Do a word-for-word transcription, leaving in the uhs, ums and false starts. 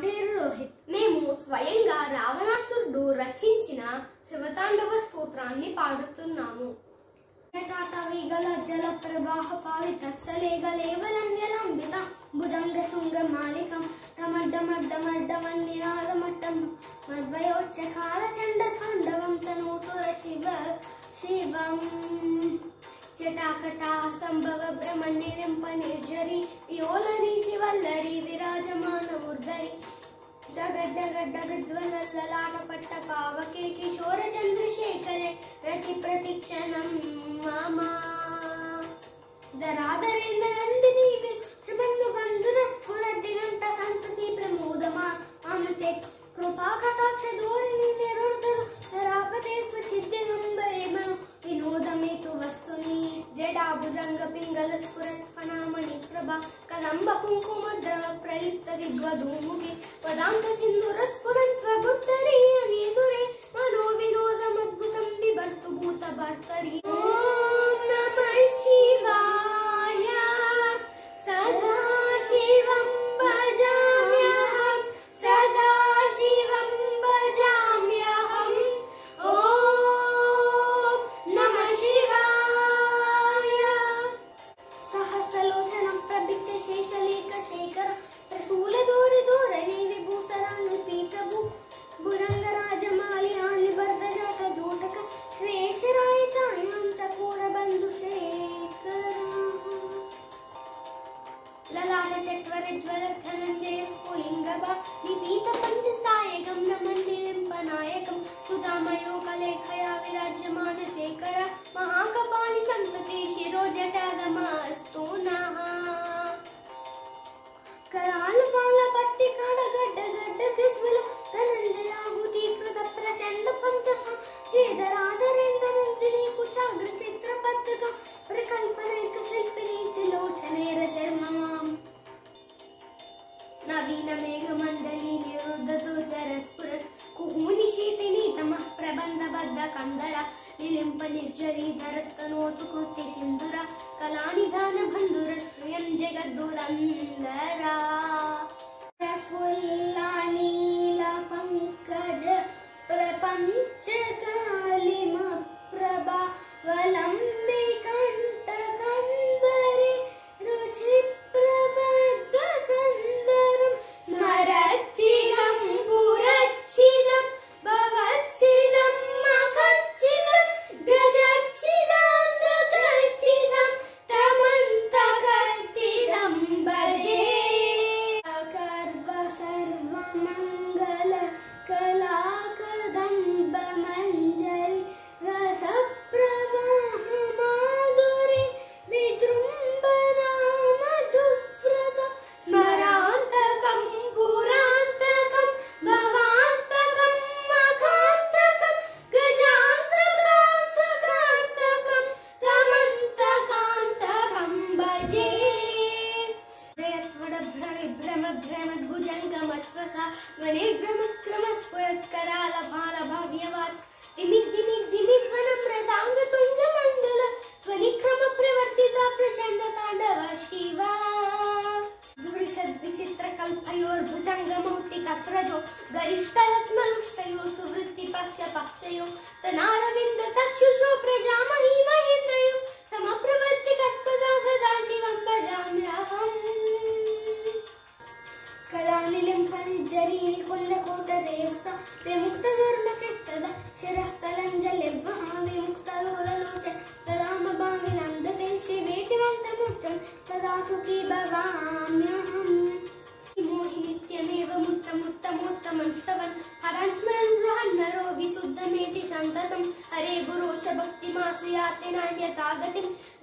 పేరు రోహిత్. మేము స్వయంగా రావణాసురుడు రచించిన శివతాండవ స్తోత్రాన్ని పాడుతున్నాము. జల ప్రవాహ పావితత్సలేగలేవలంజలంబిత భుజంగ శృంగ మాలికం టమడ్డమడ్డమడ్డమన్నినాదమట్టం మద్వయోచ్చకార చండ తాండవం తనోతుర శివ శివం జటాకటా సంభవ బ్రహ్మణ్యరింప నిర్జరి యోలరి చివల్లరి విరాజమాన ముర్ధరి డగడ్డగడ్డగజ్వలల్లలాట పట్ట పావకే కిశోర చంద్రశేఖరే రతి ప్రతిక్షణం మామా ధరాధరేంద్ర నందిని సుబంధు బంధుర స్ఫురద్దిగంట సంతతి ప్రమోదమా మానసే కృపా కటాక్ష ధోరణి నిరుద్ధ ధరాపతే సిద్ధిగంబరే మను వినోదమేతు వస్తుని జడా భుజంగ పింగళ స్ఫురత్ ఫనామణి ప్రభా కదంబ కుంకుమ ద్రవ ప్రలిప్త దిగ్వధూముఖి పదాంత సింధుర స్ఫురత్వ గుప్తరి అనేదురే మనో వినోదమద్భుతం బిభర్తు భూత భర్తరి. ఓం నమః శివాయ సదా శివం భజామ్యహం సదా శివం భజామ్యహం. ఓం నమః శివాయ సహస్రలోచనం ప్రభిత్య శేషలేఖ శేఖర త్రిశూల దూరి దూరణి విభూతరాను పీఠభూ భురంగరాజమాలియాన్ని వరదజాట జోటక శ్రేయసిరాయ ఛాయాం చకోర బంధు శేఖర లలాట చక్వరజ్వల ధనంజయ స్ఫులింగభ నిపీత పంచసాయకం నమన్నిరింపనాయకం సుధామయో కలేఖయా విరాజ్యమాన శేఖర మహాకపాలి సంతతి శిరోజటాదమస్తు నః. కరాల పాల పట్టి కడగడ్డ గడ్డ గజ్వల ధనంజయాభూతి కృత ప్రచండ పంచస శ్రీధరాధరేంద్ర నందిని కుచాగ్ర చిత్ర పత్రిక ప్రకల్పనైక శిల్పిని త్రిలోచనేర చర్మమాం నవీన మేఘ మండలి నిరుద్ధ దుర్ధర స్ఫురత్ కుహూని శీతిని తమః ప్రబంధ బద్ధ కందర నిలింప నిర్జరీ ధరస్తనోతు కృత్య సింధుర కళానిధాన బంధుర శ్రియం జగద్దురందరా. ప్రఫుల్ల నీల పంకజ ప్రపంచ కాళిమ ప్రభా వలంబి కంఠ కందరి రుచి ప్రబద్ధ కందరం స్మరచ్చిదం పురచ్చిదం భవచ్చిదం మఖచ్చిదం గజచ్చిదాంతకచ్చిదం తమంతకచ్చిదం భజే. కర్వ సర్వమంగళ కళాకదంబ మంజరి రస ప్రవాహ మాధురి విజృంభణా మధువ్రత స్మరాంతకం పురాంతకం భవాంతకం మఖాంతకం గజాంతకాంతకాంతకం తమంతకాంతకం భజే. జయస్వర భ్రమ భ్రమద్భుజంగమశ్వస ధ్వనిర్భ్రమక్రమ స్ఫురత్కరాల బాల భావ్యవాత్ దిమిక్ దిమిక్ దిమిక్ వనమ్రతాంగ తుంగ మండల ధ్వనిక్రమ ప్రవర్తిత ప్రచండ తాండవ శివ. విచిత్ర కల్పయోర్భుజంగ మౌక్తిక స్రజో గరిష్టరత్నలుష్టయో సువృత్తి పక్ష పక్షయో తనారవింద తక్షుషో ప్రజామహీ మహేంద్రయో సమప్రవర్తి కత్పదా సదా శివం భజామ్యహం. కళానిలింప నిర్జరీని కుండ కోట రేవస విముక్త ధర్మకెస్తద శిరస్థలంజలివ్వహ విముక్తలోలలోచ రామ భావి నందతే శివేతివంతముచ్చం తదా సుఖీ భవామ్యహం. మోహి నిత్యమేవ ముత్తముత్తమోత్తమం స్తవన్ హరన్ స్మరన్ బృహన్ నరో విశుద్ధమేతి సంతతం హరే గురోశ భక్తిమాశ్రయాతి నాన్యతాగతిం